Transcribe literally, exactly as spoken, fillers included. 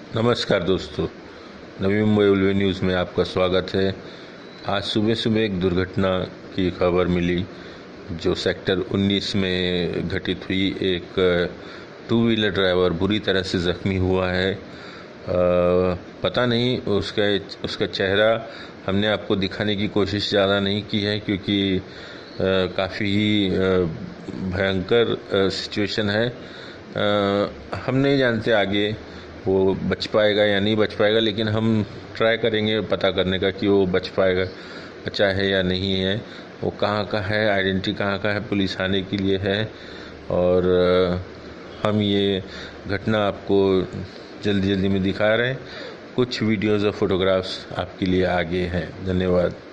नमस्कार दोस्तों, नवी मुंबई उल्वे न्यूज़ में आपका स्वागत है। आज सुबह सुबह एक दुर्घटना की खबर मिली जो सेक्टर उन्नीस में घटित हुई। एक टू व्हीलर ड्राइवर बुरी तरह से ज़ख्मी हुआ है। आ, पता नहीं उसका उसका चेहरा हमने आपको दिखाने की कोशिश ज़्यादा नहीं की है क्योंकि काफ़ी ही भयंकर सिचुएशन है। आ, हम नहीं जानते आगे वो बच पाएगा या नहीं बच पाएगा, लेकिन हम ट्राई करेंगे पता करने का कि वो बच पाएगा, बचा है या नहीं है, वो कहाँ का है, आइडेंटिटी कहाँ का है, पुलिस आने के लिए है। और हम ये घटना आपको जल्दी जल्दी में दिखा रहे हैं। कुछ वीडियोज़ और फोटोग्राफ्स आपके लिए आगे हैं। धन्यवाद।